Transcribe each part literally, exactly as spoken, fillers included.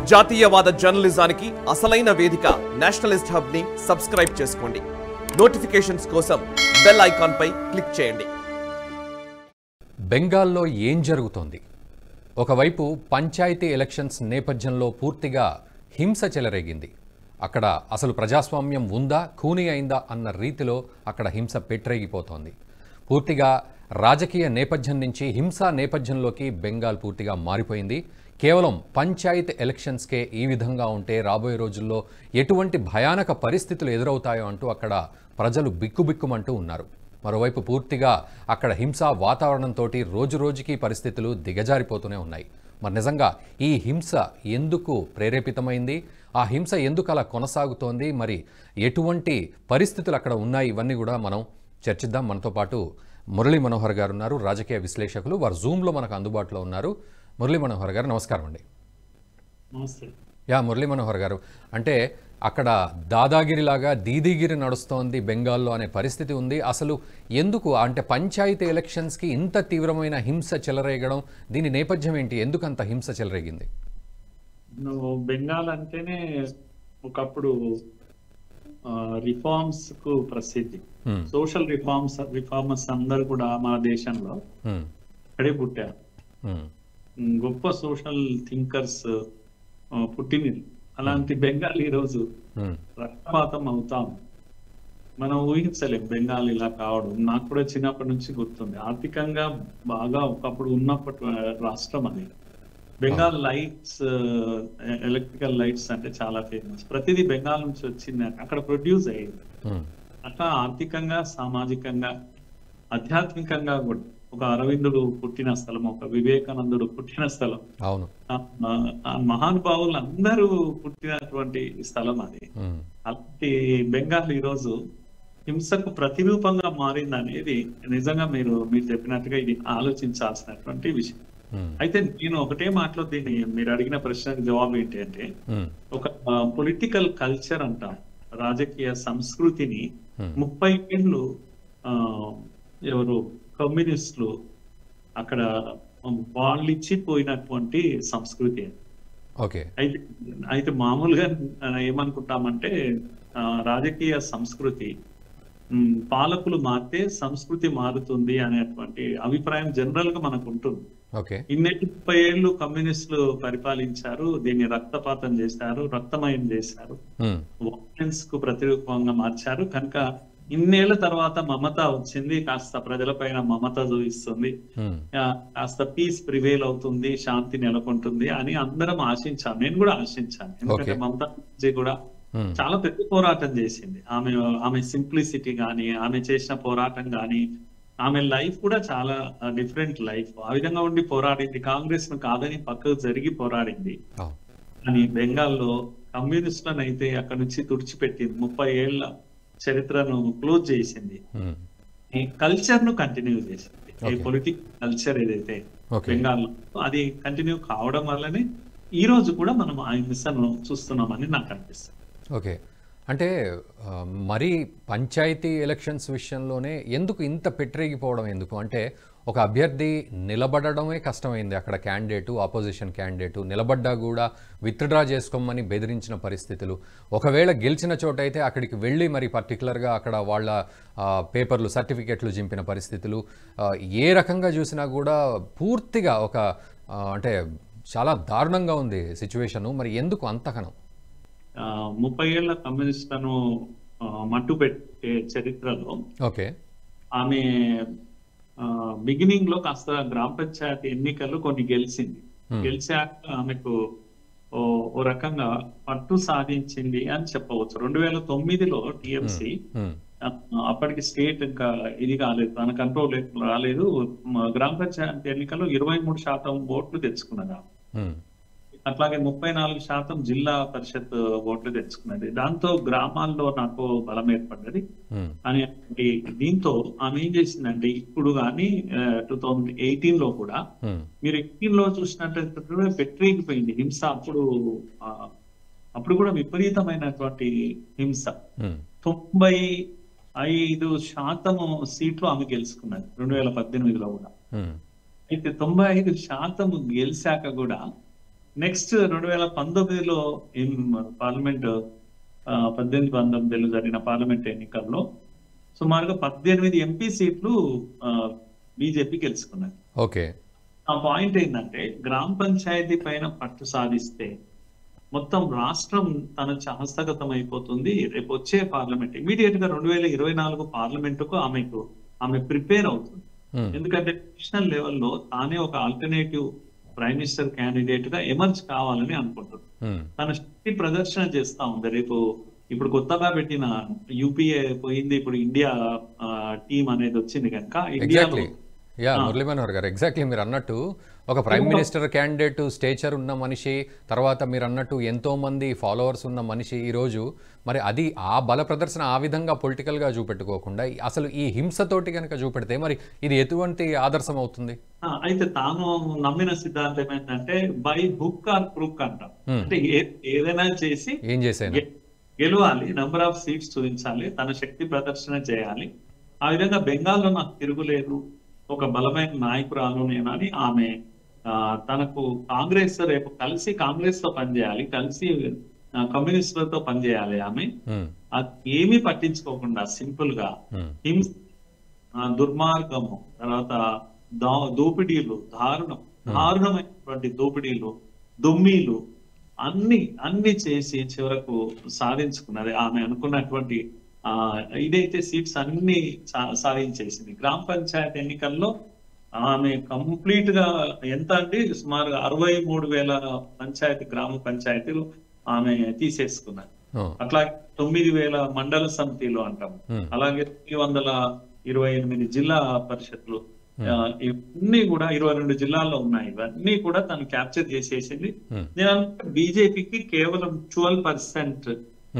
జాతీయవాద జర్నలిజానికి అసలైన వేదిక నేషనలిస్ట్ హబ్ ని సబ్స్క్రైబ్ చేసుకోండి. నోటిఫికేషన్స్ కోసం బెల్ ఐకాన్ పై క్లిక్ చేయండి. బెంగాల్లో ఏం జరుగుతోంది? ఒకవైపు పంచాయతీ ఎలక్షన్స్ నేపథ్యంలో పూర్తిగా హింస చెలరేగింది. అక్కడ అసలు ప్రజాస్వామ్యం ఉందా, ఖూనీ అయిందా అన్న రీతిలో అక్కడ హింస పెట్టరేగిపోతోంది. పూర్తిగా రాజకీయ నేపథ్యం నుంచి హింసా నేపథ్యంలోకి బెంగాల్ పూర్తిగా మారిపోయింది. కేవలం పంచాయత్ ఎలక్షన్స్కే ఈ విధంగా ఉంటే రాబోయే రోజుల్లో ఎటువంటి భయానక పరిస్థితులు ఎదురవుతాయో అంటూ అక్కడ ప్రజలు బిక్కుబిక్కుమంటూ ఉన్నారు. మరోవైపు పూర్తిగా అక్కడ హింసా వాతావరణంతో రోజు రోజుకి పరిస్థితులు దిగజారిపోతూనే ఉన్నాయి. మరి నిజంగా ఈ హింస ఎందుకు ప్రేరేపితమైంది? ఆ హింస ఎందుకు అలా కొనసాగుతోంది? మరి ఎటువంటి పరిస్థితులు అక్కడ ఉన్నాయి? ఇవన్నీ కూడా మనం చర్చిద్దాం. మనతో పాటు మురళీ మనోహర్ గారు ఉన్నారు, రాజకీయ విశ్లేషకులు. వారు జూమ్లో మనకు అందుబాటులో ఉన్నారు. మురళీ మనోహర్ గారు నమస్కారం అండి. నమస్తే. యా మురళీ మనోహర్ గారు, అంటే అక్కడ దాదాగిరిలాగా దీదీగిరి నడుస్తోంది బెంగాల్లో అనే పరిస్థితి ఉంది. అసలు ఎందుకు అంటే పంచాయతీ ఎలక్షన్స్కి ఇంత తీవ్రమైన హింస చెలరేగడం, దీని నేపథ్యం ఏంటి? ఎందుకు అంత హింస చెలరేగింది? నువ్వు బెంగాల్ అంటేనే ఒకప్పుడు రిఫార్మ్స్ కు ప్రసిద్ధి. సోషల్ రిఫార్మ్స్ రిఫార్మర్స్ అందరు కూడా మన దేశంలో అక్కడే పుట్టారు. గొప్ప సోషల్ థింకర్స్ పుట్టినది. అలాంటి బెంగాల్ ఈరోజు రక్తపాతం అవుతాం. మనం ఊహించలేం బెంగాల్ ఇలా కావడం. నాకు కూడా చిన్నప్పటి నుంచి గుర్తుంది. ఆర్థికంగా బాగా ఒకప్పుడు ఉన్నప్పటి రాష్ట్రం అది. బెంగాల్ లైట్స్, ఎలక్ట్రికల్ లైట్స్ అంటే చాలా ఫేమస్. ప్రతిదీ బెంగాల్ నుంచి వచ్చింది, అక్కడ ప్రొడ్యూస్ అయ్యింది. అట్లా ఆర్థికంగా, సామాజికంగా, ఆధ్యాత్మికంగా కూడా ఒక అరవిందుడు పుట్టిన స్థలం, ఒక వివేకానందుడు పుట్టిన స్థలం, మహానుభావులు అందరూ పుట్టినటువంటి స్థలం అది. అలాంటి బెంగాల్ ఈరోజు హింసకు ప్రతిరూపంగా మారింది అనేది నిజంగా మీరు మీరు చెప్పినట్టుగా ఇది ఆలోచించాల్సినటువంటి విషయం. అయితే నేను ఒకటే మాటలో దీన్ని, మీరు అడిగిన ప్రశ్నకు జవాబు ఏంటి అంటే, ఒక పొలిటికల్ కల్చర్ అంటాం, రాజకీయ సంస్కృతిని ముప్పై ఏళ్ళు ఆ ఎవరు కమ్యూనిస్టులు అక్కడ వాళ్ళు ఇచ్చిపోయినటువంటి సంస్కృతి. ఓకే. అయితే అయితే మామూలుగా ఏమనుకుంటామంటే రాజకీయ సంస్కృతి పాలకులు మారితే సంస్కృతి మారుతుంది అనేటువంటి అభిప్రాయం జనరల్ గా మనకు ఉంటుంది. ఇన్నేటి ముప్పై ఏళ్ళు కమ్యూనిస్టులు పరిపాలించారు, దీన్ని రక్తపాతం చేశారు, రక్తమయం చేశారు, వైలెన్స్ కు ప్రతిరూపంగా మార్చారు. కనుక ఇన్నేళ్ల తర్వాత మమత వచ్చింది, కాస్త ప్రజల పైన మమత చూపిస్తుంది, కాస్త పీస్ ప్రివేల్ అవుతుంది, శాంతి నెలకొంటుంది అని అందరం ఆశించాం. నేను కూడా ఆశించాను. ఎందుకంటే మమతా కూడా చాలా పెద్ద పోరాటం చేసింది. ఆమె ఆమె సింప్లిసిటీ గాని, ఆమె చేసిన పోరాటం గాని, ఆమె లైఫ్ కూడా చాలా డిఫరెంట్ లైఫ్. ఆ విధంగా ఉండి పోరాడింది. కాంగ్రెస్ ను కాదని పక్కకు జరిగి పోరాడింది. కానీ బెంగాల్లో కమ్యూనిస్టులను అయితే అక్కడ నుంచి తుడిచిపెట్టింది. ముప్పై ఏళ్ల చరిత్రను క్లోజ్ చేసింది. ఈ కల్చర్ ను కంటిన్యూ చేసింది. ఈ పొలిటికల్ కల్చర్ ఏదైతే బెంగాల్లో అది కంటిన్యూ కావడం వల్లనే ఈ రోజు కూడా మనం ఆ హింసను చూస్తున్నామని నాకు అనిపిస్తుంది. ఓకే. అంటే మరి పంచాయతీ ఎలక్షన్స్ విషయంలోనే ఎందుకు ఇంత పెట్టరేగిపోవడం ఎందుకు? అంటే ఒక అభ్యర్థి నిలబడడమే కష్టమైంది. అక్కడ క్యాండిడేటు, ఆపోజిషన్ క్యాండిడేటు నిలబడ్డా కూడా విత్డ్రా చేసుకోమని బెదిరించిన పరిస్థితులు. ఒకవేళ గెలిచిన చోట అయితే అక్కడికి వెళ్ళి మరి పర్టికులర్గా అక్కడ వాళ్ళ పేపర్లు, సర్టిఫికెట్లు చింపిన పరిస్థితులు. ఏ రకంగా చూసినా కూడా పూర్తిగా ఒక అంటే చాలా దారుణంగా ఉంది సిచ్యువేషను. మరి ఎందుకు అంతకనం? ముప్పై ఏళ్ల కమ్యూనిస్టులను మట్టు పెట్టే చరిత్రలో ఓకే ఆమె బిగినింగ్ లో కాస్త గ్రామ పంచాయతీ ఎన్నికలు కొన్ని గెలిచింది. గెలిచాక ఆమెకు ఓ రకంగా పట్టు సాధించింది అని చెప్పవచ్చు. రెండు వేల తొమ్మిదిలో టిఎంసి అప్పటికి స్టేట్ ఇంకా ఇది కాలేదు, తన కంట్రోల్ రాలేదు. గ్రామ పంచాయతీ ఎన్నికల్లో ఇరవై మూడు శాతం ఓట్లు తెచ్చుకున్నదా. అట్లాగే ముప్పై నాలుగు శాతం జిల్లా పరిషత్ ఓట్లు తెచ్చుకున్నది. దాంతో గ్రామాల్లో నాకు బలం ఏర్పడ్డది అని. దీంతో ఆమె ఏం చేసిందంటే, ఇప్పుడు కానీ టూ థౌజండ్ ఎయిటీన్ లో కూడా మీరు ఎయిటీన్ లో చూసినట్లయితే పెట్టిపోయింది హింస. అప్పుడు అప్పుడు కూడా విపరీతమైనటువంటి హింస. తొంభై ఐదు శాతము సీట్లు ఆమె గెలుచుకున్నది రెండు వేల పద్దెనిమిదిలో కూడా. అయితే తొంభై ఐదు శాతం గెలిచాక కూడా నెక్స్ట్ రెండు వేల పంతొమ్మిదిలో పార్లమెంట్ పద్దెనిమిది పంతొమ్మిదిలో జరిగిన పార్లమెంట్ ఎన్నికల్లో సుమారుగా పద్దెనిమిది ఎంపీ సీట్లు బీజేపీ గెలుచుకున్నారు. ఓకే, ఆ పాయింట్ ఏంటంటే గ్రామ పంచాయతీ పైన పట్టు సాధిస్తే మొత్తం రాష్ట్రం తన హస్తగతం అయిపోతుంది. రేపు వచ్చే పార్లమెంట్ ఇమీడియట్ గా రెండు వేల ఇరవై నాలుగు పార్లమెంటుకు ఆమెకు ఆమె ప్రిపేర్ అవుతుంది. ఎందుకంటే నేషనల్ లెవెల్లో తానే ఒక ఆల్టర్నేటివ్ ప్రైమ్ మినిస్టర్ క్యాండిడేట్ గా ఎమర్జ్ కావాలని అనుకుంటుంది. తన శక్తి ప్రదర్శన చేస్తా ఉంది. రేపు ఇప్పుడు కొత్తగా పెట్టిన యూపీఏ పోయింది, ఇప్పుడు ఇండియా టీం అనేది వచ్చింది కనుక ఇండియాలో యా మురళీ మనోహర్ గారు ఎగ్జాక్ట్లీ మీరు అన్నట్టు ఒక ప్రైమ్ మినిస్టర్ క్యాండిడేట్ స్టేచర్ ఉన్న మనిషి, తర్వాత మీరు అన్నట్టు ఎంతో మంది ఫాలోవర్స్ ఉన్న మనిషి ఈరోజు మరి అది ఆ బల ప్రదర్శన ఆ విధంగా పొలిటికల్గా చూపెట్టుకోకుండా అసలు ఈ హింసతోటి కనుక చూపెడితే మరి ఇది ఎటువంటి ఆదర్శం అవుతుంది? అయితే తాను నమ్మిన సిద్ధాంతం ఏంటంటే బై హుక్ ఆర్ క్రూక్ అంటాం. అంటే ఏదైనా చేసి ఏం చేసాను గెలవాలి, నంబర్ ఆఫ్ సీట్స్ చూపించాలి, తన శక్తి ప్రదర్శన చేయాలి. ఆ విధంగా బెంగాల్లో నాకు తిరుగులేదు, ఒక బలమైన నాయకురాలు నేను అని ఆమె తనకు కాంగ్రెస్ రేపు కలిసి కాంగ్రెస్ తో పనిచేయాలి, కలిసి కమ్యూనిస్టులతో పనిచేయాలి. ఆమె అది ఏమీ పట్టించుకోకుండా సింపుల్ గా హింస, దుర్మార్గము, తర్వాత దోపిడీలు, దారుణం దారుణమైనటువంటి దోపిడీలు, దొమ్మీలు అన్ని అన్ని చేసి చివరకు సాధించుకున్నది. ఆమె అనుకున్నటువంటి ఆ ఇదైతే సీట్స్ అన్ని సాధించేసింది. గ్రామ పంచాయతీ ఎన్నికల్లో ఆమె కంప్లీట్ గా ఎంత అంటే సుమారుగా అరవై మూడు వేల పంచాయతీ గ్రామ పంచాయతీలు ఆమె తీసేసుకున్నారు. అట్లాగే తొమ్మిది వేల మండల సమితిలు అంటాం, అలాగే తొమ్మిది వందల ఇరవై ఎనిమిది జిల్లా పరిషత్లు, ఇవన్నీ కూడా ఇరవై రెండు జిల్లాల్లో ఉన్నాయి. ఇవన్నీ కూడా తను క్యాప్చర్ చేసేసింది. నేను అనుకుంటే బీజేపీకి కేవలం ట్వెల్వ్ పర్సెంట్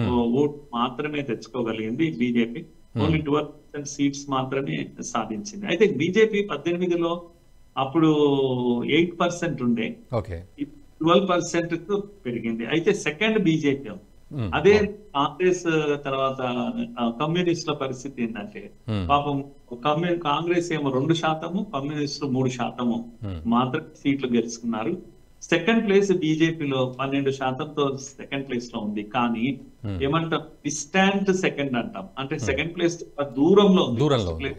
ఓట్ మాత్రమే తెచ్చుకోగలిగింది BJP. Only twelve percent seats మాత్రమే సాధించింది. అయితే బీజేపీ పద్దెనిమిదిలో అప్పుడు ఎయిట్ పర్సెంట్ ఉండే, ట్వెల్వ్ పర్సెంట్ కు పెరిగింది. అయితే సెకండ్ బీజేపీ. అదే కాంగ్రెస్ తర్వాత కమ్యూనిస్టుల పరిస్థితి ఏంటంటే పాపం కమ్యూ కాంగ్రెస్ ఏమో రెండు శాతము, కమ్యూనిస్టులు మూడు శాతము మాత్రమే సీట్లు గెలుచుకున్నారు. సెకండ్ ప్లేస్ బీజేపీలో పన్నెండు శాతంతో సెకండ్ ప్లేస్ లో ఉంది. కానీ ఏమంటాం డిస్టాంట్ సెకండ్ అంటాం, అంటే సెకండ్ ప్లేస్ దూరంలో ఉంది.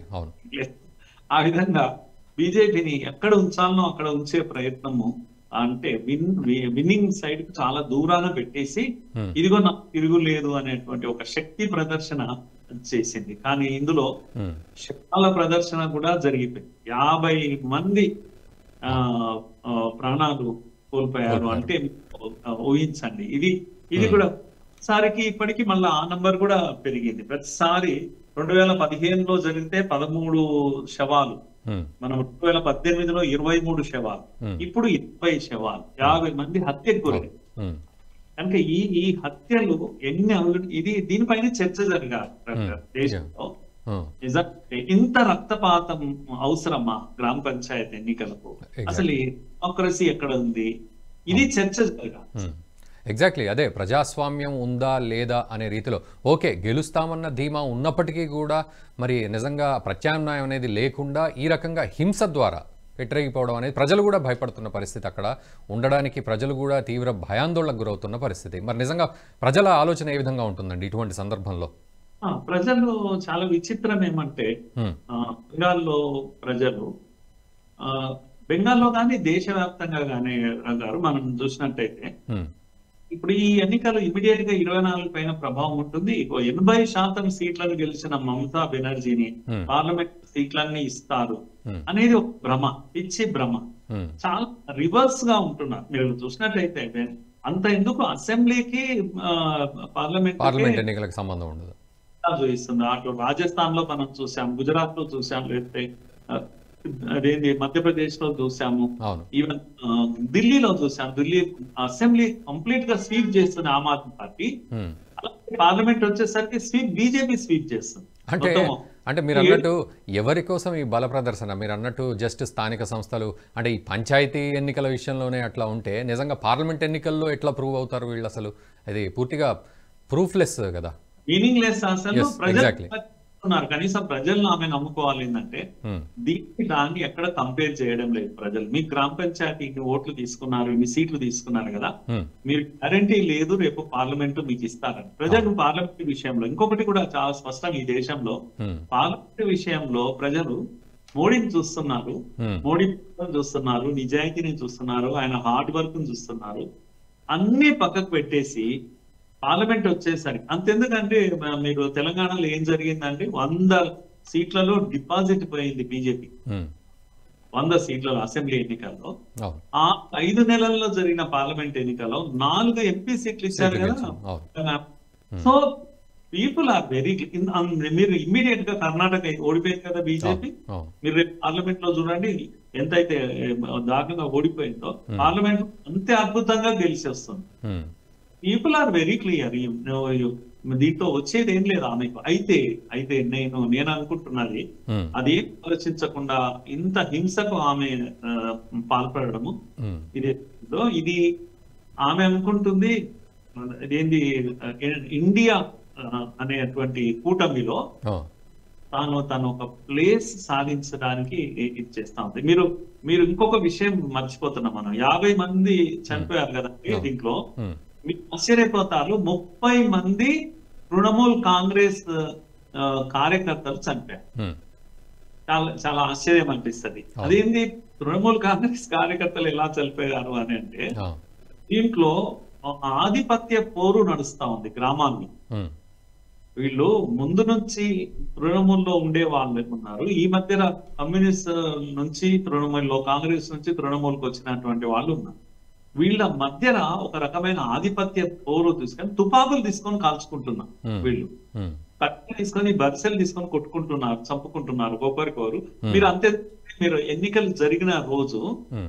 ఆ విధంగా బీజేపీని ఎక్కడ ఉంచాలనో అక్కడ ఉంచే ప్రయత్నము, అంటే విన్ విన్నింగ్ సైడ్ కు చాలా దూరాన పెట్టేసి ఇదిగో నాకు తిరుగులేదు అనేటువంటి ఒక శక్తి ప్రదర్శన చేసింది. కానీ ఇందులో శక్తుల ప్రదర్శన కూడా జరిగిపోయింది. యాభై మంది ఆ ప్రాణాలు కోల్పోయారు అంటే ఊహించండి. ఇది ఇది కూడా సారికి ఇప్పటికి మళ్ళీ ఆ నంబర్ కూడా పెరిగింది. ప్రతిసారి రెండు వేల పదిహేనులో జరిగితే పదమూడు శవాలు, మనం రెండు వేల పద్దెనిమిదిలో ఇరవై మూడు శవాలు, ఇప్పుడు ఇరవై శవాలు, యాభై మంది హత్యకు గురై. కనుక ఈ ఈ హత్యలు ఎన్ని ఇది దీనిపైన చర్చ జరగాలి దేశంలో. నిజంగా ఇంత రక్తపాతం అవసరమా గ్రామ పంచాయతీ ఎన్నికలకు? అసలు డెమోక్రసీ ఎక్కడ ఉంది? ఇది చర్చ జరగాలి. ఎగ్జాక్ట్లీ అదే ప్రజాస్వామ్యం ఉందా లేదా అనే రీతిలో ఓకే గెలుస్తామన్న ధీమా ఉన్నప్పటికీ కూడా మరి నిజంగా ప్రత్యామ్నాయం అనేది లేకుండా ఈ రకంగా హింస ద్వారా పెట్టరేగిపోవడం అనేది ప్రజలు కూడా భయపడుతున్న పరిస్థితి, అక్కడ ఉండడానికి ప్రజలు కూడా తీవ్ర భయాందోళనకు గురవుతున్న పరిస్థితి. మరి నిజంగా ప్రజల ఆలోచన ఏ విధంగా ఉంటుందండి ఇటువంటి సందర్భంలో? ప్రజలు చాలా విచిత్రం ఏమంటే బెంగాల్లో ప్రజలు బెంగాల్లో కానీ దేశవ్యాప్తంగా కానీ గారు మనం చూసినట్టయితే ఇప్పుడు ఈ ఎన్నికలు ఇమీడియట్ గా ఇరవై నాలుగు పైన ప్రభావం ఉంటుంది. ఎనభై శాతం సీట్లను గెలిచిన మమతా బెనర్జీని పార్లమెంట్ సీట్లన్నీ ఇస్తారు అనేది ఒక భ్రమ, పిచ్చి భ్రమ. చాలా రివర్స్ గా ఉంటున్నారు. మీరు చూసినట్లయితే అంత ఎందుకు అసెంబ్లీకి పార్లమెంట్ పార్లమెంట్ ఎన్నికలకు సంబంధం ఉండదు చూపిస్తుంది. అటు రాజస్థాన్ లో మనం చూసాం, గుజరాత్ లో చూసాం, లేకపోతే అదేంటి మధ్యప్రదేశ్ లో చూసాము, ఈవెన్ ఢిల్లీలో చూసాం. ఢిల్లీ అసెంబ్లీ కంప్లీట్ గా స్వీప్ చేస్తుంది ఆమ్ ఆద్మీ పార్టీ. అలాగే పార్లమెంట్ వచ్చేసరికి స్వీప్ బీజేపీ స్వీప్ చేస్తుంది. అంటే అంటే మీరు అన్నట్టు ఎవరి కోసం ఈ బల ప్రదర్శన? మీరు అన్నట్టు జస్ట్ స్థానిక సంస్థలు అంటే ఈ పంచాయతీ ఎన్నికల విషయంలోనే అట్లా ఉంటే నిజంగా పార్లమెంట్ ఎన్నికల్లో ఎట్లా ప్రూవ్ అవుతారు వీళ్ళు? అసలు అది పూర్తిగా ప్రూఫ్లెస్ కదా, మీనింగ్ లెస్. అసలు నమ్ముతున్నారు, కనీసం ప్రజలను ఆమె నమ్ముకోవాలి. ఏంటంటే దీన్ని దాన్ని ఎక్కడ కంపేర్ చేయడం లేదు ప్రజలు. మీ గ్రామ పంచాయతీ ఇన్ని ఓట్లు తీసుకున్నారు, ఇన్ని సీట్లు తీసుకున్నారు కదా, మీరు గ్యారంటీ లేదు రేపు పార్లమెంట్ మీకు ఇస్తారని. ప్రజలు పార్లమెంట్ విషయంలో ఇంకొకటి కూడా చాలా స్పష్టం, ఈ దేశంలో పార్లమెంట్ విషయంలో ప్రజలు మోడీని చూస్తున్నారు, మోడీ చూస్తున్నారు, నిజాయితీని చూస్తున్నారు, ఆయన హార్డ్ వర్క్ ని చూస్తున్నారు. అన్ని పక్కకు పెట్టేసి పార్లమెంట్ వచ్చేసరికి అంతెందుకంటే మీరు తెలంగాణలో ఏం జరిగిందంటే వంద సీట్లలో డిపాజిట్ పోయింది బీజేపీ. వంద సీట్లలో అసెంబ్లీ ఎన్నికల్లో ఆ ఐదు నెలల్లో జరిగిన పార్లమెంట్ ఎన్నికల్లో నాలుగు ఎంపీ సీట్లు ఇచ్చారు కదా. సో పీపుల్ ఆర్ వెరీ, మీరు ఇమ్మీడియట్ గా కర్ణాటక ఓడిపోయింది కదా బీజేపీ, మీరు రేపు పార్లమెంట్ లో చూడండి ఎంతైతే దారుణంగా ఓడిపోయిందో, పార్లమెంట్ అంతే అద్భుతంగా గెలిచి వస్తుంది. పీపుల్ ఆర్ వెరీ క్లియర్, దీంతో వచ్చేది ఏం లేదు ఆమెకు. అయితే అయితే నేను నేను అనుకుంటున్నది అది ఆలోచించకుండా ఇంత హింసకు ఆమె పాల్పడము ఇది ఇది ఆమె అనుకుంటుంది ఇదేంటి ఇండియా అనేటువంటి కూటమిలో తాను తను ఒక ప్లేస్ సాధించడానికి ఇది చేస్తా ఉంది. మీరు మీరు ఇంకొక విషయం మర్చిపోతున్నాం, మనం యాభై మంది చనిపోయారు కదా దీంట్లో. మీరు ఆశ్చర్యపోతారు, ముప్పై మంది తృణమూల్ కాంగ్రెస్ కార్యకర్తలు చనిపోయారు. చాలా చాలా ఆశ్చర్యం అనిపిస్తుంది. అదేంటి తృణమూల్ కాంగ్రెస్ కార్యకర్తలు ఎలా చనిపోయారు అని అంటే, దీంట్లో ఆధిపత్య పోరు నడుస్తా ఉంది గ్రామాల్లో. వీళ్ళు ముందు నుంచి తృణమూల్లో ఉండే వాళ్ళు ఉన్నారు, ఈ మధ్యన కమ్యూనిస్ట్ నుంచి తృణమూల్లో, కాంగ్రెస్ నుంచి తృణమూల్కి వచ్చినటువంటి వాళ్ళు ఉన్నారు. వీళ్ళ మధ్యన ఒక రకమైన ఆధిపత్య పోరు తీసుకొని తుపాకులు తీసుకొని కాల్చుకుంటున్నారు. వీళ్ళు కట్టెలు తీసుకొని బర్సెలు తీసుకొని కొట్టుకుంటున్నారు, చంపుకుంటున్నారు ఒకరికొకరు. మీరు అంతే, మీరు ఎన్నికలు జరిగిన రోజు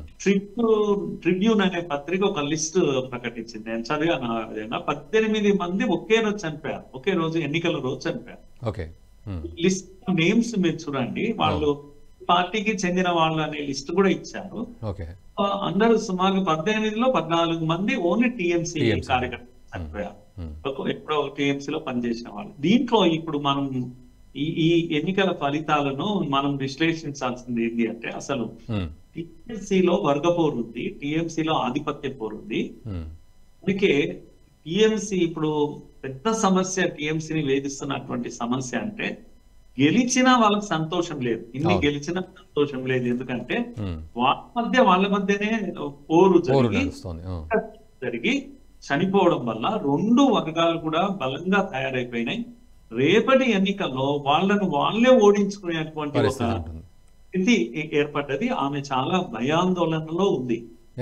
ట్రిబ్యూన్ అనే పత్రిక ఒక లిస్ట్ ప్రకటించింది, నేను చదివాను. పద్దెనిమిది మంది ఒకే రోజు చనిపోయారు, ఒకే రోజు ఎన్నికల రోజు చనిపోయారు. లిస్ట్ నేమ్స్ మీరు చూడండి, వాళ్ళు పార్టీకి చెందిన వాళ్ళు అనే లిస్ట్ కూడా ఇచ్చారు. అందరూ సుమారు పద్దెనిమిదిలో పద్నాలుగు మంది ఓన్లీ టీఎంసీ కార్యకర్తలు చనిపోయారు, ఎప్పుడో టీఎంసీలో పనిచేసిన వాళ్ళు. దీంట్లో ఇప్పుడు మనం ఈ ఈ ఎన్నికల ఫలితాలను మనం విశ్లేషించాల్సింది ఏంటి అంటే, అసలు టీఎంసీలో వర్గపోరు ఉంది, టీఎంసీలో ఆధిపత్య పోరు ఉంది. అందుకే టీఎంసీ ఇప్పుడు పెద్ద సమస్య, టీఎంసీని వేధిస్తున్నటువంటి సమస్య అంటే గెలిచినా వాళ్ళకి సంతోషం లేదు, ఇన్ని గెలిచినా సంతోషం లేదు. ఎందుకంటే వాళ్ళ మధ్య వాళ్ళ మధ్యనే పోరు జరిగి జరిగి చనిపోవడం వల్ల రెండు వర్గాలు కూడా బలంగా తయారైపోయినాయి. రేపటి ఎన్నికల్లో వాళ్ళను వాళ్ళే ఓడించుకునేటువంటి ఒక స్థితి ఏర్పడ్డది. ఆమె చాలా భయాందోళనలో ఉంది.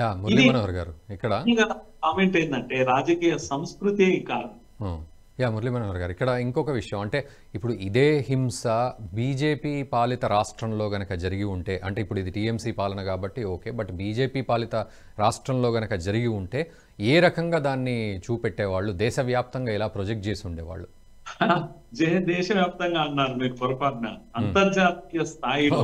ఇక్కడ కామెంట్ ఏంటంటే రాజకీయ సంస్కృతి కాదు. యా మురళీ మనోహర్ గారు, ఇక్కడ ఇంకొక విషయం అంటే, ఇప్పుడు ఇదే హింస బీజేపీ పాలిత రాష్ట్రంలో గనక జరిగి ఉంటే, అంటే ఇప్పుడు ఇది టీఎంసీ పాలన కాబట్టి ఓకే, బట్ బీజేపీ పాలిత రాష్ట్రంలో గనక జరిగి ఉంటే ఏ రకంగా దాన్ని చూపెట్టేవాళ్ళు, దేశవ్యాప్తంగా ఎలా ప్రొజెక్ట్ చేసి ఉండేవాళ్ళు? దేశవ్యాప్తంగా అన్నారు మీరు పొరపాటున, అంతర్జాతీయ స్థాయిలో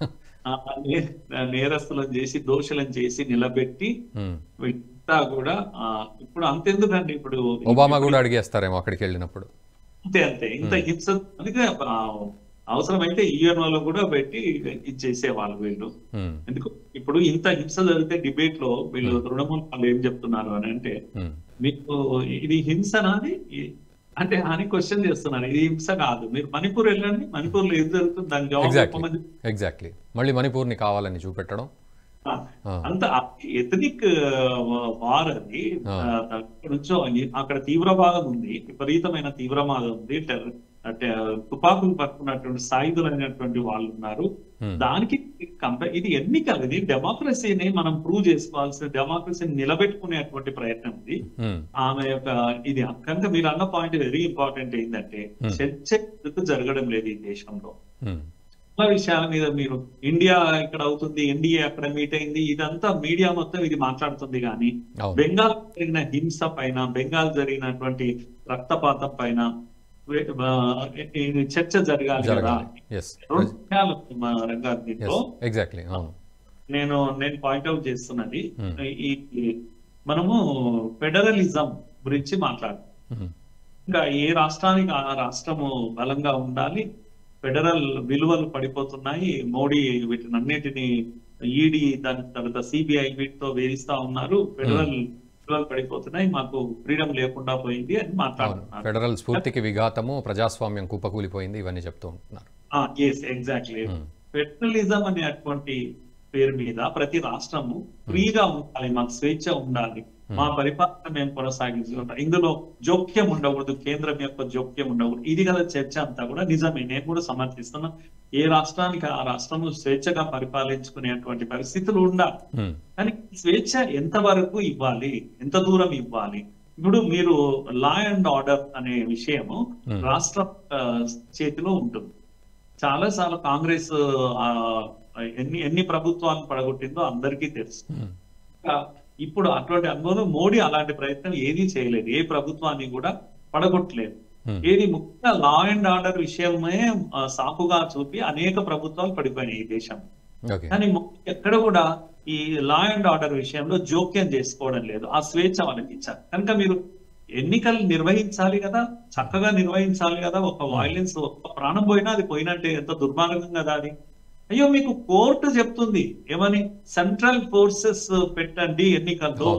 నేరస్తులను చేసి దోషులను చేసి నిలబెట్టి కూడా. ఇప్పుడు అంతెందుకండి, ఇప్పుడు ఒబామా కూడా అడిగేస్తారేమో అక్కడికి వెళ్ళినప్పుడు. అంతే అంతే ఇంత హింస, అందుకే అవసరమైతే యూఎన్ వాళ్ళు కూడా పెట్టి ఇది చేసేవాళ్ళు వీళ్ళు. ఎందుకు ఇప్పుడు ఇంత హింస జరిగితే డిబేట్ లో వీళ్ళు తృణమూల్ వాళ్ళు ఏం చెప్తున్నారు అని అంటే, మీకు ఇది హింస నాది అంటే అని క్వశ్చన్ చేస్తున్నారు. ఇది హింస కాదు, మీరు మణిపూర్ వెళ్ళండి, మణిపూర్ లో ఏం జరుగుతుంది దాని జవాబు. ఎగ్జాక్ట్లీ మళ్ళీ మణిపూర్ ని కావాలని చూపెట్టడం, అంత ఎథనిక్ వార్ అది. నుంచో అక్కడ తీవ్రవాదం ఉంది, విపరీతమైన తీవ్రవాదం ఉంది, తుపాకులు పట్టుకున్నటువంటి సాయుధులైనటువంటి వాళ్ళు ఉన్నారు. దానికి కంపేర్ ఇది ఎన్నికలు, ఇది డెమోక్రసీని మనం ప్రూవ్ చేసుకోవాల్సిన, డెమోక్రసీని నిలబెట్టుకునేటువంటి ప్రయత్నం ఇది ఆమె యొక్క. ఇది కనుక మీరు అన్న పాయింట్ వెరీ ఇంపార్టెంట్ ఏంటంటే, చర్చ జరగడం లేదు ఈ దేశంలో. చాలా విషయాల మీద మీరు ఇండియా ఇక్కడ అవుతుంది, ఎన్డీఏ అక్కడ మీట్ అయింది, ఇదంతా మీడియా మొత్తం ఇది మాట్లాడుతుంది. కానీ బెంగాల్ జరిగిన హింస పైన, బెంగాల్ జరిగినటువంటి రక్తపాతం పైన చర్చ జరగాలి కదా. నేను నేను పాయింట్అవుట్ చేస్తున్నది, ఈ మనము ఫెడరలిజం గురించి మాట్లాడుతాం. ఇంకా ఏ రాష్ట్రానికి ఆ రాష్ట్రము బలంగా ఉండాలి, ఫెడరల్ విలువలు పడిపోతున్నాయి, మోడీ వీటిని అన్నిటిని ఈడీ దాని తర్వాత సిబిఐ వీటితో వేధిస్తా ఉన్నారు, ఫెడరల్ విలువలు పడిపోతున్నాయి, మాకు ఫ్రీడమ్ లేకుండా పోయింది అని మాట్లాడుతున్నారు. ఫెడరల్ స్ఫూర్తికి విఘాతము, ప్రజాస్వామ్యం కుప్పకూలిపోయింది, ఇవన్నీ చెప్తూ ఉంటున్నారు. Yes exactly. ఫెడరలిజం అనేటువంటి పేరు మీద ప్రతి రాష్ట్రము ఫ్రీగా ఉండాలి, మాకు స్వేచ్ఛ ఉండాలి, మా పరిపాలన మేము కొనసాగించుకుంటాం, ఇందులో జోక్యం ఉండకూడదు, కేంద్రం యొక్క జోక్యం ఉండకూడదు, ఇది కదా చర్చ అంతా కూడా నిజమే, నేను కూడా సమర్థిస్తున్నా. ఏ రాష్ట్రానికి ఆ రాష్ట్రము స్వేచ్ఛగా పరిపాలించుకునేటువంటి పరిస్థితులు ఉండాలి. కానీ స్వేచ్ఛ ఎంత వరకు ఇవ్వాలి, ఎంత దూరం ఇవ్వాలి? ఇప్పుడు మీరు లా అండ్ ఆర్డర్ అనే విషయము రాష్ట్ర చేతిలో ఉంటుంది. చాలా సార్లు కాంగ్రెస్ ఎన్ని ఎన్ని ప్రభుత్వాలను పడగొట్టిందో అందరికీ తెలుసు. ఇప్పుడు అటువంటి అనుభవం మోడీ అలాంటి ప్రయత్నం ఏదీ చేయలేదు, ఏ ప్రభుత్వాన్ని కూడా పడగొట్టలేదు. ఏది ముఖ్యంగా లా అండ్ ఆర్డర్ విషయమే సాకుగా చూపి అనేక ప్రభుత్వాలు పడిపోయినాయి ఈ దేశం. కానీ ఎక్కడ కూడా ఈ లా అండ్ ఆర్డర్ విషయంలో జోక్యం చేసుకోవడం లేదు, ఆ స్వేచ్ఛ వాళ్ళకి ఇచ్చారు. కనుక మీరు ఎన్నికలు నిర్వహించాలి కదా, చక్కగా నిర్వహించాలి కదా. ఒక వైలెన్స్, ఒక ప్రాణం పోయినా అది పోయినట్టే, ఎంత దుర్మార్గం కదా అది. అయ్యో మీకు కోర్టు చెప్తుంది ఏమని, సెంట్రల్ ఫోర్సెస్ పెట్టండి ఎన్నికల్లో,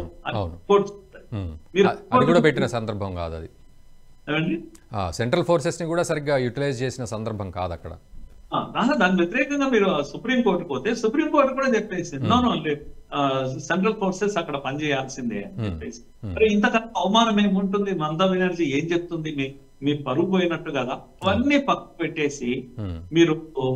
అది కూడా పెట్టిన సందర్భం కాదు అది. సెంట్రల్ ఫోర్సెస్ ని కూడా సరిగ్గా యూటిలైజ్ చేసిన సందర్భం కాదు అక్కడ. దాని వ్యతిరేకంగా మీరు సుప్రీం కోర్టు పోతే సుప్రీం కోర్టు కూడా చెప్పేసి నో నో సెంట్రల్ ఫోర్సెస్ అక్కడ పనిచేయాల్సిందే అని చెప్పేసి. మరి ఇంతకన్నా అవమానం ఏముంటుంది? మమతా బెనర్జీ ఏం చెప్తుంది? మీ మీ పరుగు పోయినట్టు కదా. అవన్నీ పక్కకు పెట్టేసి మీరు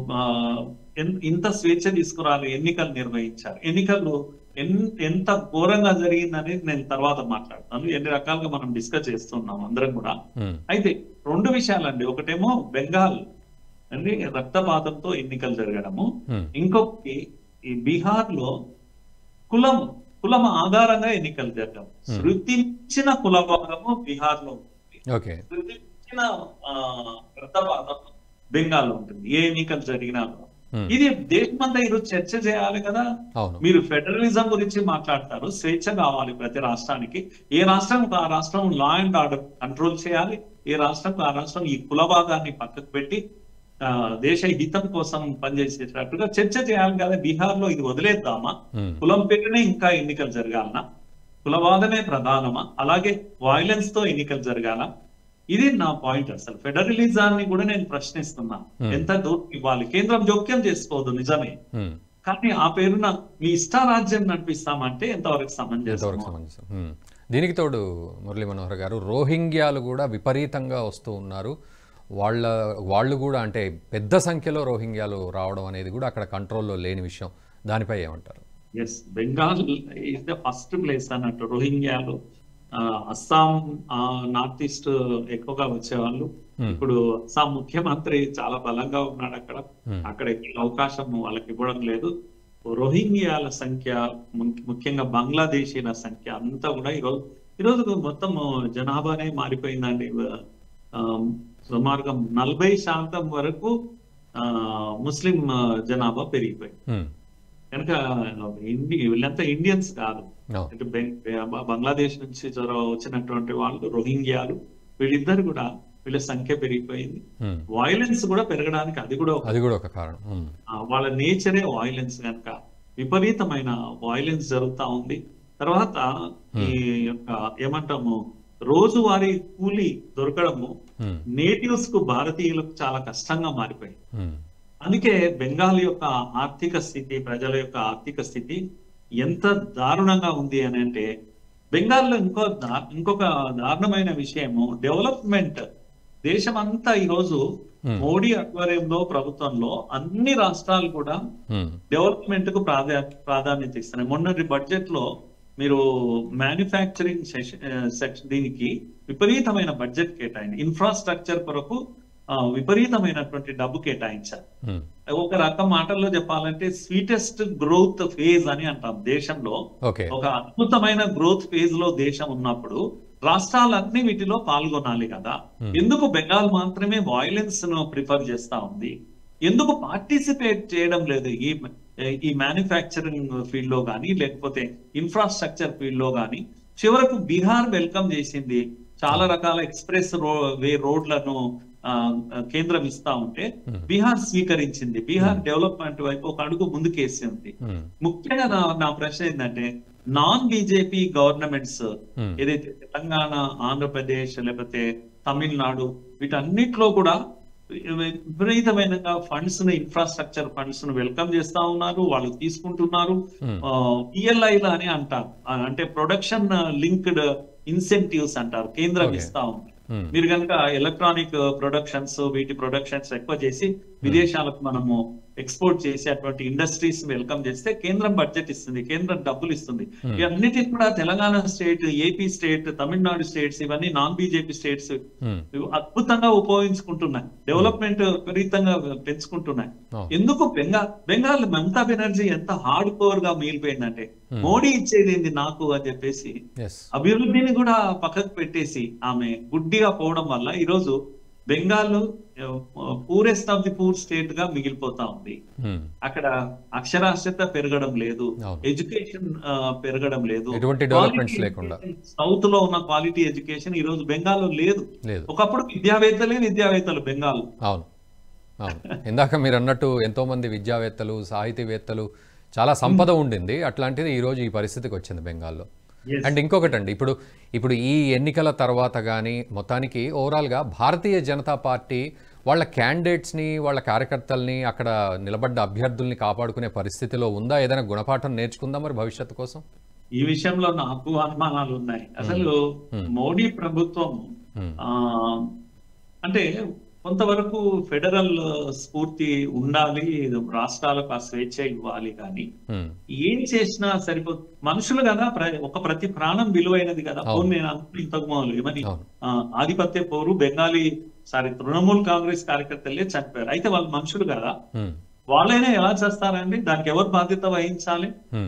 ఇంత స్వేచ్ఛ తీసుకురాలి, ఎన్నికలు నిర్వహించారు. ఎన్నికలు ఎంత ఘోరంగా జరిగిందని నేను తర్వాత మాట్లాడతాను. ఎన్ని రకాలుగా మనం డిస్కస్ చేస్తున్నాం అందరం కూడా. అయితే రెండు విషయాలండి, ఒకటేమో బెంగాల్ అంటే రక్తపాతంతో ఎన్నికలు జరగడము, ఇంకొకటి ఈ బీహార్ లో కులం కులం ఆధారంగా ఎన్నికలు జరగడం. శృతించిన కుల భాగము బీహార్ లో ఉంటుంది, శృతించిన రక్తపాతం బెంగాల్ లో ఉంటుంది ఏ ఎన్నికలు జరిగినా. ఇది దేశమంతా ఈరోజు చర్చ చేయాలి కదా. మీరు ఫెడరలిజం గురించి మాట్లాడతారు, స్వేచ్ఛ కావాలి ప్రతి రాష్ట్రానికి. ఏ రాష్ట్రం ఆ రాష్ట్రం లా అండ్ ఆర్డర్ కంట్రోల్ చేయాలి, ఏ రాష్ట్రం ఆ రాష్ట్రం ఈ కుల భాగాన్ని పక్కకు పెట్టి దేశ హితం కోసం పనిచేసేటట్టుగా చర్చ చేయాలి కదా. బీహార్ లో ఇది వదిలేద్దామా? కులం పేరునే ఇంకా ఎన్నికలు జరగాలనా? కులవాదమే ప్రధానమా? అలాగే వైలెన్స్ తో ఎన్నికలు జరగాల? ఇది నా పాయింట్. అసలు ఫెడరలిజాన్ని కూడా నేను ప్రశ్నిస్తున్నా. ఎంత దూరం ఇవ్వాలి? కేంద్రం జోక్యం చేసుకోవద్దు నిజమే, కానీ ఆ పేరున మీ ఇష్టారాజ్యం నడిపిస్తామంటే ఎంతవరకు సమంజసం? దీనికి తోడు మురళీ మనోహర్ గారు, రోహింగ్యాలు కూడా విపరీతంగా వస్తూ ఉన్నారు. వాళ్ళ వాళ్ళు కూడా అంటే పెద్ద సంఖ్యలో రోహింగ్యాలు రావడం అనేది కూడా అక్కడ కంట్రోల్లో లేని విషయం. దానిపై ఏమంటారు? Yes, Bengal is the first place అన్నట్టు. రోహింగ్యాలు అస్సాం, నార్త్ ఈస్ట్ ఎక్కువగా వచ్చేవాళ్ళు. ఇప్పుడు అస్సాం ముఖ్యమంత్రి చాలా బలంగా ఉన్నాడు అక్కడ, అక్కడ అవకాశం వాళ్ళకి ఇవ్వడం లేదు. రోహింగ్యాల సంఖ్య, ముఖ్యంగా బంగ్లాదేశీల సంఖ్య అంతా కూడా ఈరోజు ఈరోజు మొత్తం జనాభానే మారిపోయిందండి. సుమారుగా నలభై శాతం వరకు ఆ ముస్లిం జనాభా పెరిగిపోయింది. కనుక వీళ్ళంతా ఇండియన్స్ కాదు, అంటే బంగ్లాదేశ్ నుంచి వచ్చినటువంటి వాళ్ళు రోహింగ్యాలు, వీళ్ళిద్దరు కూడా వీళ్ళ సంఖ్య పెరిగిపోయింది. వైలెన్స్ కూడా పెరగడానికి అది కూడా అది కూడా ఒక కారణం. వాళ్ళ నేచరే వైలెన్స్, కనుక విపరీతమైన వైలెన్స్ జరుగుతా ఉంది. తర్వాత ఈ యొక్క ఏమంటాము రోజువారీ కూలీ దొరకడము నేటివ్స్ కు, భారతీయులకు చాలా కష్టంగా మారిపోయింది. అందుకే బెంగాల్ యొక్క ఆర్థిక స్థితి, ప్రజల యొక్క ఆర్థిక స్థితి ఎంత దారుణంగా ఉంది అని అంటే, బెంగాల్లో ఇంకో ఇంకొక దారుణమైన విషయము డెవలప్మెంట్. దేశం అంతా ఈరోజు మోడీ ఆధ్వర్యంలో ప్రభుత్వంలో అన్ని రాష్ట్రాలు కూడా డెవలప్మెంట్ కు ప్రాధా ప్రాధాన్యత ఇస్తున్నాయి. మొన్నటి బడ్జెట్ లో మీరు మ్యానుఫ్యాక్చరింగ్ సెక్షన్ దీనికి విపరీతమైన బడ్జెట్ కేటాయింది. ఇన్ఫ్రాస్ట్రక్చర్ కొరకు విపరీతమైనటువంటి డబ్బు కేటాయించారు. ఒక రకం మాటల్లో చెప్పాలంటే స్వీటెస్ట్ గ్రోత్ ఫేజ్ అని అంటాం దేశంలో. ఒక అద్భుతమైన గ్రోత్ ఫేజ్ లో దేశం ఉన్నప్పుడు రాష్ట్రాలన్నీ వీటిలో పాల్గొనాలి కదా. ఎందుకు బెంగాల్ మాత్రమే వైలెన్స్ ను ప్రిఫర్ చేస్తా ఉంది? ఎందుకు పార్టిసిపేట్ చేయడం లేదు ఈ ఈ మ్యానుఫ్యాక్చరింగ్ ఫీల్డ్ లో కానీ, లేకపోతే ఇన్ఫ్రాస్ట్రక్చర్ ఫీల్డ్ లో కానీ? చివరకు బీహార్ వెల్కమ్ చేసింది, చాలా రకాల ఎక్స్ప్రెస్ రో వే రోడ్లను కేంద్రం ఇస్తా ఉంటే బీహార్ స్వీకరించింది. బీహార్ డెవలప్మెంట్ వైపు ఒక అడుగు ముందుకేసింది. ముఖ్యంగా నా నా ప్రశ్న ఏంటంటే నాన్ బీజేపీ గవర్నమెంట్స్ ఏదైతే తెలంగాణ, ఆంధ్రప్రదేశ్ లేకపోతే తమిళనాడు వీటన్నిటిలో కూడా విపరీతమైన ఫండ్స్ ను ఇన్ఫ్రాస్ట్రక్చర్ ఫండ్స్ ను వెల్కమ్ చేస్తా ఉన్నారు, వాళ్ళు తీసుకుంటున్నారు. పిఎల్ఐలు అని అంటారు, అంటే ప్రొడక్షన్ లింక్డ్ ఇన్సెంటివ్స్ అంటారు, కేంద్రం ఇస్తా ఉంది. మీరు కనుక ఎలక్ట్రానిక్ ప్రొడక్షన్స్ వీటి ప్రొడక్షన్స్ ఎక్కువ చేసి విదేశాలకు మనము ఎక్స్పోర్ట్ చేసి అటువంటి ఇండస్ట్రీస్ వెల్కమ్ చేస్తే కేంద్రం బడ్జెట్ ఇస్తుంది, కేంద్రం డబ్బులు ఇస్తుంది. ఇవన్నిటికి కూడా Telangana state, AP state, Tamil Nadu states ఇవన్నీ నాన్ బీజేపీ స్టేట్స్ అద్భుతంగా ఉపయోగించుకుంటున్నాయి, డెవలప్మెంట్ విపరీతంగా పెంచుకుంటున్నాయి. ఎందుకు బెంగాల్ బెంగాల్ మమతా బెనర్జీ ఎంత హార్డ్ కోర్ గా మిగిలిపోయిందంటే మోడీ ఇచ్చేది ఏంది నాకు అని చెప్పేసి అభివృద్ధిని కూడా పక్కకు పెట్టేసి ఆమె గుడ్డిగా పోవడం వల్ల ఈరోజు Bengal poorest of the poor state గా మిగిలిపోతా ఉంది. అక్కడ అక్షరాస్యత పెరగడం లేదు, ఎడ్యుకేషన్ పెరగడం లేదు, సౌత్ లో ఉన్న క్వాలిటీ ఎడ్యుకేషన్ ఈ రోజు బెంగాల్లో లేదు. ఒకప్పుడు విద్యావేత్తలే విద్యావేత్తలు బెంగాల్. అవును అవును ఇందాక మీరు అన్నట్టు ఎంతో మంది విద్యావేత్తలు, సాహితీవేత్తలు, చాలా సంపద ఉండింది. అట్లాంటిది ఈ రోజు ఈ పరిస్థితికి వచ్చింది బెంగాల్లో. అండ్ ఇంకొకటి అండి, ఇప్పుడు ఇప్పుడు ఈ ఎన్నికల తర్వాత కానీ మొత్తానికి ఓవరాల్గా భారతీయ జనతా పార్టీ వాళ్ళ క్యాండిడేట్స్ని, వాళ్ళ కార్యకర్తల్ని, అక్కడ నిలబడ్డ అభ్యర్థుల్ని కాపాడుకునే పరిస్థితిలో ఉందా? ఏదైనా గుణపాఠం నేర్చుకుందా మరి భవిష్యత్తు కోసం? ఈ విషయంలో నాకు అనుమానాలు ఉన్నాయి. అసలు మోడీ ప్రభుత్వం అంటే కొంతవరకు ఫెడరల్ స్ఫూర్తి ఉండాలి, రాష్ట్రాలకు ఆ స్వేచ్ఛ ఇవ్వాలి, కానీ ఏం చేసినా సరిపో మనుషులు కదా, ఒక ప్రతి ప్రాణం విలువైనది కదా. పోను నేను అనుకున్న ఇంతకు మొదలు ఏమని ఆధిపత్య పోరు బెంగాలీ సారీ తృణమూల్ కాంగ్రెస్ కార్యకర్తలే చనిపోయారు. అయితే వాళ్ళు మనుషులు కదా, వాళ్ళైనా ఎలా చేస్తారండి? దానికి ఎవరు బాధ్యత వహించాలి?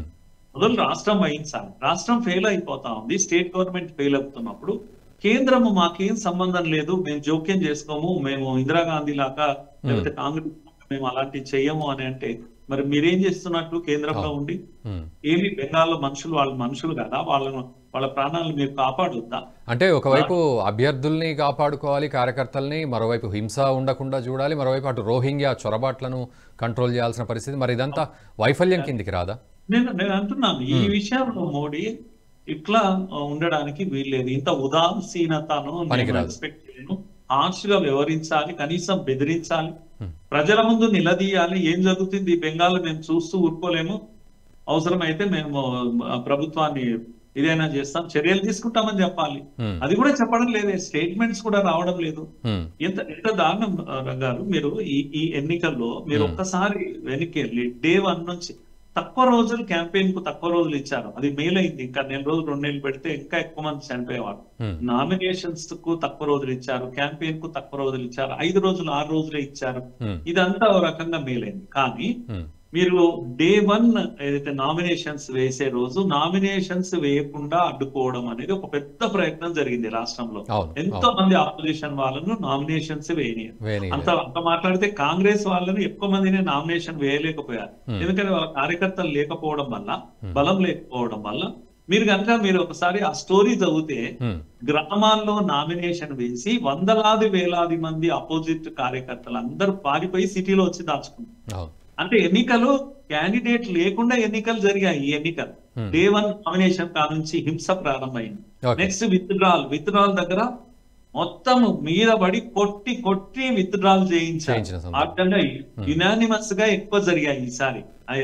మొదలు రాష్ట్రం వహించాలి. రాష్ట్రం ఫెయిల్ అయిపోతా ఉంది, స్టేట్ గవర్నమెంట్ ఫెయిల్ అవుతున్నప్పుడు కేంద్రము మాకేం సంబంధం లేదు, మేము జోక్యం చేసుకోము, మేము ఇందిరాగాంధీ లాగా లేకపోతే కాంగ్రెస్ మేము అలాంటివి చెయ్యము అని అంటే మరి మీరేం చేస్తున్నట్టు కేంద్రంలో ఉండి? ఏమి బెంగాల్లో మనుషులు వాళ్ళ మనుషులు కదా, వాళ్ళను వాళ్ళ ప్రాణాలను మీరు కాపాడుద్దా? అంటే ఒకవైపు అభ్యర్థుల్ని కాపాడుకోవాలి, కార్యకర్తల్ని, మరోవైపు హింస ఉండకుండా చూడాలి, మరోవైపు అటు రోహింగ్యా చొరబాట్లను కంట్రోల్ చేయాల్సిన పరిస్థితి. మరి ఇదంతా వైఫల్యం కిందికి రాదా? నేను నేను అంటున్నాను ఈ విషయంలో మోడీ ఇట్లా ఉండడానికి వీల్లేదు. ఇంత ఉదాసీనతను నేను ఎక్స్పెక్ట్ చేయను. హార్ష్ గా వ్యవహరించాలి, కనీసం బెదిరించాలి, ప్రజల ముందు నిలదీయాలి. ఏం జరుగుతుంది బెంగాల్ మేము చూస్తూ ఊరుకోలేము, అవసరమైతే మేము ప్రభుత్వాన్ని ఇదైనా చేస్తాం, చర్యలు తీసుకుంటామని చెప్పాలి. అది కూడా చెప్పడం లేదే, స్టేట్మెంట్స్ కూడా రావడం లేదు. ఎంత ఎంత దారుణం రంగారు. మీరు ఈ ఈ ఎన్నికల్లో మీరు ఒక్కసారి వెనక్కి వెళ్ళి డే వన్ నుంచి తక్కువ రోజులు క్యాంపెయిన్ కు తక్కువ రోజులు ఇచ్చారు, అది మేల్ అయింది. ఇంకా నెల రోజులు రెండు నెలలు పెడితే ఇంకా ఎక్కువ మంది చనిపోయేవారు. నామినేషన్స్ కు తక్కువ రోజులు ఇచ్చారు, క్యాంపెయిన్ కు తక్కువ రోజులు ఇచ్చారు, ఐదు రోజులు ఆరు రోజులే ఇచ్చారు. ఇదంతా ఒక రకంగా మేలైంది. కానీ మీరు డే వన్ ఏదైతే నామినేషన్స్ వేసే రోజు నామినేషన్స్ వేయకుండా అడ్డుకోవడం అనేది ఒక పెద్ద ప్రయత్నం జరిగింది రాష్ట్రంలో. ఎంతో మంది ఆపోజిషన్ వాళ్ళను నామినేషన్స్ వేయని అంత అంత మాట్లాడితే కాంగ్రెస్ వాళ్ళని ఎక్కువ మందిని నామినేషన్ వేయలేకపోయారు. ఎందుకంటే వాళ్ళ కార్యకర్తలు లేకపోవడం వల్ల, బలం లేకపోవడం వల్ల. మీరు కనుక మీరు ఒకసారి ఆ స్టోరీ చదివితే గ్రామాల్లో నామినేషన్ వేసి వందలాది వేలాది మంది అపోజిట్ కార్యకర్తలు అందరూ పారిపోయి సిటీలో వచ్చి దాచుకున్నారు. అంటే ఎన్నికలు క్యాండిడేట్ లేకుండా ఎన్నికలు జరిగాయి. ఈ ఎన్నికలు డే వన్ నామినేషన్ కా నుంచి హింస ప్రారంభమైంది. నెక్స్ట్ విత్డ్రాల్ విత్డ్రాల్ దగ్గర మొత్తం మీద పడి కొట్టి కొట్టి విత్డ్రాల్ చేయించారు. ఆ విధంగా యునానిమస్ గా ఎక్కువ జరిగాయి ఈసారి.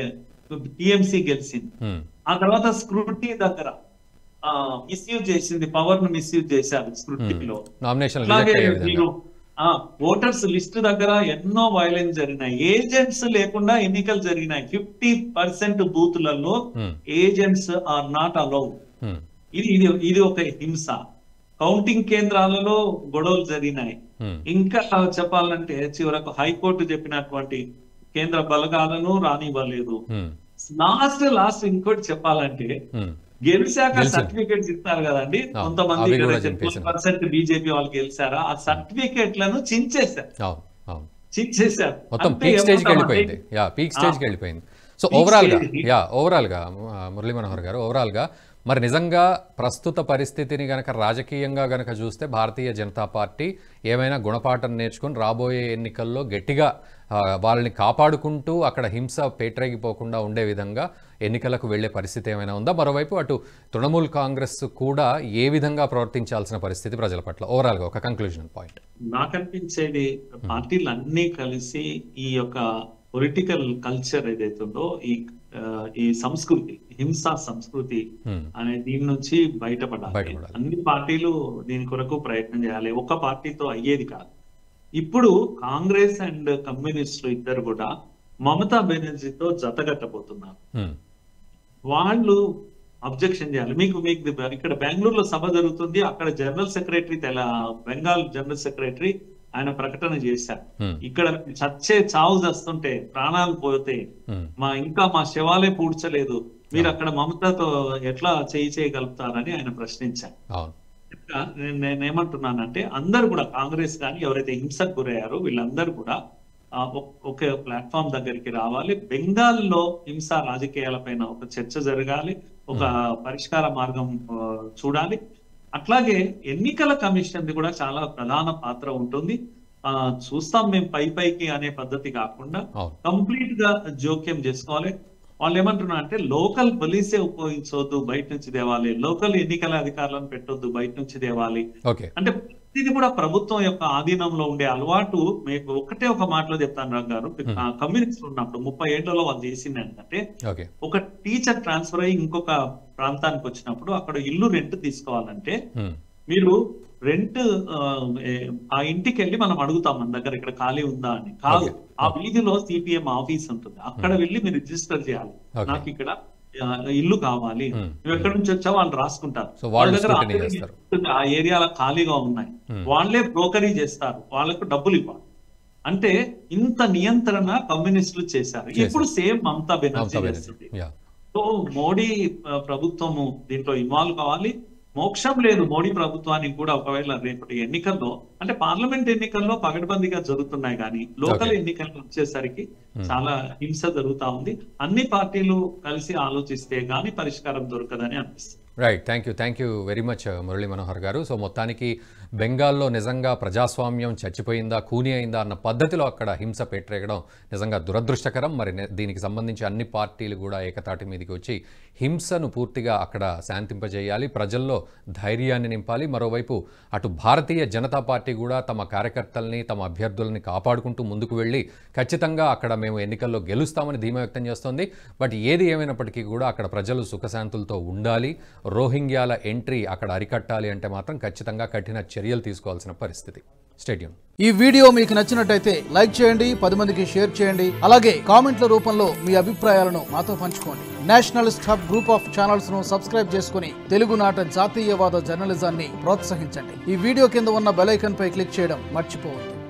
టిఎంసీ గెలిచింది. ఆ తర్వాత స్క్రూటీ దగ్గర మిస్యూజ్ చేసింది, పవర్ ను మిస్యూజ్ చేశారు స్క్రూటీలో. మీరు ఓటర్స్ లిస్ట్ దగ్గర ఎన్నో వైలెన్స్ జరిగినాయి, ఏజెంట్స్ లేకుండా ఎన్నికలు జరిగినాయి. ఫిఫ్టీ పర్సెంట్ బూత్లలో ఏజెంట్స్ ఆర్ నాట్ అలౌడ్. ఇది ఇది ఇది ఒక హింస. కౌంటింగ్ కేంద్రాలలో గొడవలు జరిగినాయి. ఇంకా చెప్పాలంటే చివరకు హైకోర్టు చెప్పినటువంటి కేంద్ర బలగాలను రానివ్వలేదు. లాస్ట్ లాస్ట్ ఇంకోటి చెప్పాలంటే గెలిచాక సర్టిఫికేట్స్ ఇస్తారు కదండి, కొంతమంది పర్సెంట్ బీజేపీ వాళ్ళు గెలిచారా, ఆ సర్టిఫికేట్లను చించేశారు చించేశారు మొత్తం పీక్ స్టేజ్కి వెళ్ళిపోయింది. యా పీక్ స్టేజ్కి వెళ్ళిపోయింది. సో ఓవరాల్ గా యా ఓవరాల్ గా మురళీ మనోహర్ గారు, ఓవరాల్ గా మరి నిజంగా ప్రస్తుత పరిస్థితిని గనక రాజకీయంగా గనక చూస్తే భారతీయ జనతా పార్టీ ఏమైనా గుణపాఠం నేర్చుకుని రాబోయే ఎన్నికల్లో గట్టిగా వాళ్ళని కాపాడుకుంటూ అక్కడ హింస పేటరేగిపోకుండా ఉండే విధంగా ఎన్నికలకు వెళ్లే పరిస్థితి ఏమైనా ఉందా? మరోవైపు అటు తృణమూల్ కాంగ్రెస్ కూడా ఏ విధంగా ప్రవర్తించాల్సిన పరిస్థితి ప్రజల పట్ల ఓవరాల్గా ఒక కంక్లూజన్ పాయింట్? నాకు అనిపించేది పార్టీలు అన్నీ కలిసి ఈ యొక్క పొలిటికల్ కల్చర్ ఏదైతుందో ఈ ఈ సంస్కృతి హింసా సంస్కృతి అనే దీని నుంచి బయటపడాలి. అన్ని పార్టీలు దీని కొరకు ప్రయత్నం చేయాలి. ఒక్క పార్టీతో అయ్యేది కాదు. ఇప్పుడు కాంగ్రెస్ అండ్ కమ్యూనిస్టులు ఇద్దరు కూడా మమతా బెనర్జీతో జతగట్టబోతున్నారు. వాళ్ళు అబ్జెక్షన్ చేయాలి. మీకు మీకు ఇక్కడ బెంగళూరులో సభ జరుగుతుంది. అక్కడ జనరల్ సెక్రటరీ తెల బెంగాల్ జనరల్ సెక్రటరీ ఆయన ప్రకటన చేశారు, ఇక్కడ చచ్చే చావు చస్తుంటే ప్రాణాలు పోతే మా ఇంకా మా శవాలే పూడ్చలేదు, మీరు అక్కడ మమతతో ఎట్లా చేయి చేయగలుగుతారని ఆయన ప్రశ్నించారు. నేనేమంటున్నానంటే అందరు కూడా కాంగ్రెస్ కానీ ఎవరైతే హింసకు గురయ్యారో వీళ్ళందరూ కూడా ఒక ప్లాట్ఫామ్ దగ్గరికి రావాలి. బెంగాల్లో హింస రాజకీయాల పైన ఒక చర్చ జరగాలి, ఒక పరిష్కార మార్గం చూడాలి. అట్లాగే ఎన్నికల కమిషన్ కూడా చాలా ప్రధాన పాత్ర ఉంటుంది. ఆ చూస్తాం మేము పై పైకి అనే పద్ధతి కాకుండా కంప్లీట్ గా జోక్యం చేసుకోవాలి. వాళ్ళు ఏమంటున్నారు అంటే లోకల్ పోలీసే ఉపయోగించవద్దు, బయట నుంచి తేవాలి, లోకల్ ఎన్నికల అధికారులను పెట్టొద్దు, బయట నుంచి తేవాలి. అంటే ఇది కూడా ప్రభుత్వం యొక్క ఆధీనంలో ఉండే అలవాటు. మీకు ఒకటే ఒక మాటలో చెప్తాను రంగ్ గారు, కమ్యూనిస్టులు ఉన్నప్పుడు ముప్పై ఏళ్లలో వాళ్ళు చేసింది ఏంటంటే ఒక టీచర్ ట్రాన్స్ఫర్ అయ్యి ఇంకొక ప్రాంతానికి వచ్చినప్పుడు అక్కడ ఇల్లు రెంట్ తీసుకోవాలంటే మీరు రెంట్ ఆ ఇంటికి వెళ్ళి మనం అడుగుతాం మన దగ్గర ఇక్కడ ఖాళీ ఉందా అని. కాదు, ఆ వీధిలో సిపిఎం ఆఫీస్ ఉంటుంది, అక్కడ వెళ్ళి మీరు రిజిస్టర్ చేయాలి, నాకు ఇక్కడ ఇల్లు కావాలి, నువ్వు ఎక్కడి నుంచి వచ్చావు వాళ్ళు రాసుకుంటారు. వాళ్ళ దగ్గర ఆ ఏరియాలో ఖాళీగా ఉన్నాయి, వాళ్ళే బ్రోకరీ చేస్తారు, వాళ్ళకు డబ్బులు ఇవ్వాలి. అంటే ఇంత నియంత్రణ కమ్యూనిస్టులు చేశారు. ఇప్పుడు సేమ్ మమతా బెనర్జీ చేస్తుంది. సో మోడీ ప్రభుత్వము దీంట్లో ఇన్వాల్వ్ కావాలి. మోక్షం లేదు మోడీ ప్రభుత్వానికి కూడా. ఒకవేళ రేపటి ఎన్నికల్లో అంటే పార్లమెంట్ ఎన్నికల్లో పగడ్బందీగా జరుగుతున్నాయి, కానీ లోకల్ ఎన్నికల్లో వచ్చేసరికి చాలా హింస జరుగుతా ఉంది. అన్ని పార్టీలు కలిసి ఆలోచిస్తే గానీ పరిష్కారం దొరకదని అనిపిస్తుంది. Right, thank you thank you very much Murali Manohar garu. So మొత్తానికి బెంగాల్లో నిజంగా ప్రజాస్వామ్యం చచ్చిపోయిందా, కూని అయిందా అన్న పద్ధతిలో అక్కడ హింస పెట్టరేగడం నిజంగా దురదృష్టకరం. మరి దీనికి సంబంధించి అన్ని పార్టీలు కూడా ఏకతాటి మీదకి వచ్చి హింసను పూర్తిగా అక్కడ శాంతింపజేయాలి, ప్రజల్లో ధైర్యాన్ని నింపాలి. మరోవైపు అటు భారతీయ జనతా పార్టీ కూడా తమ కార్యకర్తల్ని తమ అభ్యర్థులని కాపాడుకుంటూ ముందుకు వెళ్ళి ఖచ్చితంగా అక్కడ మేము ఎన్నికల్లో గెలుస్తామని ధీమా వ్యక్తం చేస్తోంది. బట్ ఏది ఏమైనప్పటికీ కూడా అక్కడ ప్రజలు సుఖశాంతులతో ఉండాలి. రోహింగ్యాల ఎంట్రీ అక్కడ అరికట్టాలి అంటే మాత్రం ఖచ్చితంగా కఠిన చర్యలు తీసుకోవాల్సిన పరిస్థితి. స్టేడియం ఈ వీడియో మీకు నచ్చినట్టయితే లైక్ చేయండి, పది మందికి షేర్ చేయండి, అలాగే కామెంట్ల రూపంలో మీ అభిప్రాయాలను మాతో పంచుకోండి. Nationalist hub group of channels ను సబ్స్క్రైబ్ చేసుకుని తెలుగునాట జాతీయవాద జర్నలిజాన్ని ప్రోత్సహించండి. ఈ వీడియో కింద ఉన్న బెల్ ఐకాన్ పై క్లిక్ చేయడం మర్చిపోవద్దు.